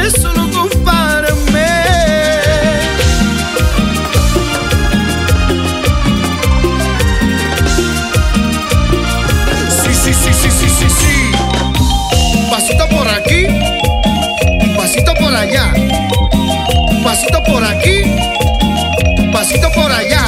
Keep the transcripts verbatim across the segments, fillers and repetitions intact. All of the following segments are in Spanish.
solo compárame. Sí, sí, sí, sí, sí, sí, sí. Un pasito por aquí, un pasito por allá, un pasito por aquí, un pasito por allá.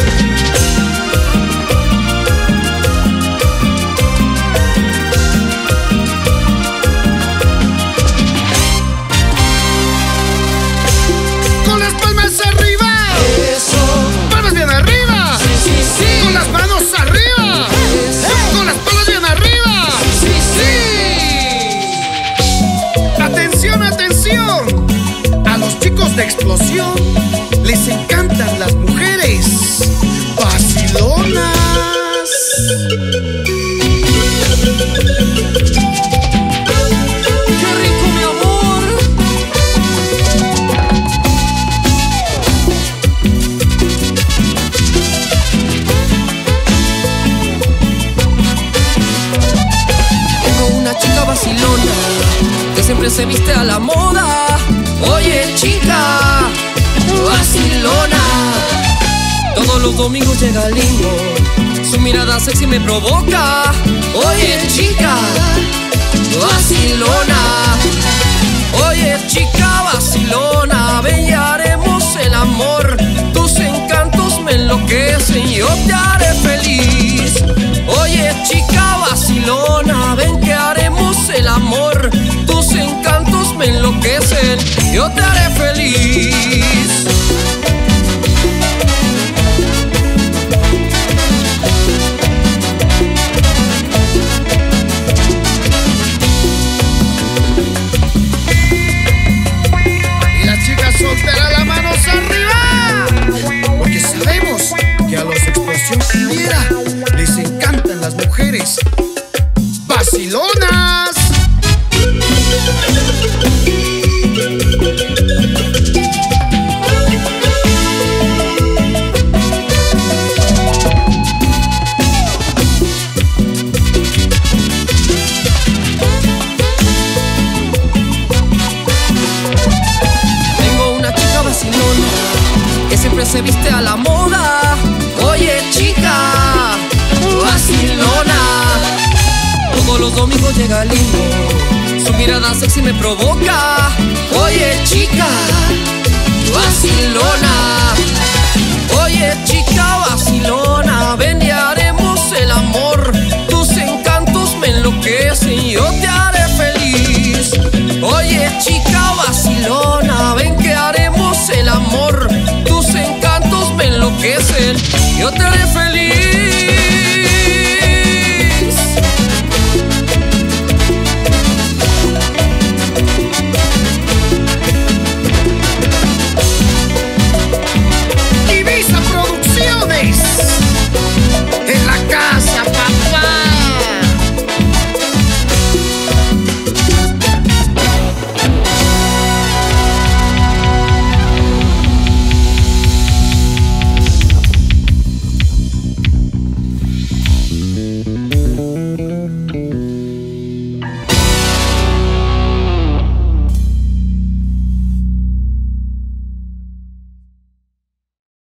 De explosión les encantan las mujeres vacilonas. ¡Qué rico, mi amor! Tengo una chica vacilona que siempre se viste a la moda. Oye, chica, vacilona, todos los domingos llega lindo, su mirada sexy me provoca. Oye, chica, vacilona, oye, chica, vacilona, ven y haremos el amor. Tus encantos me enloquecen, yo te haré feliz. Oye, chica, vacilona, ven que haremos el amor. Tus encantos me enloquecen, yo te haré feliz. Y las chicas solteras, las manos arriba, porque sabemos que a los Explosión Fiera les encantan las mujeres vacilonas. Siempre se viste a la moda. Oye, chica, vacilona, todos los domingos llega lindo, su mirada sexy me provoca. Oye, chica, vacilona, oye, chica, vacilona, ven y haremos el amor. Tus encantos me enloquecen, yo te haré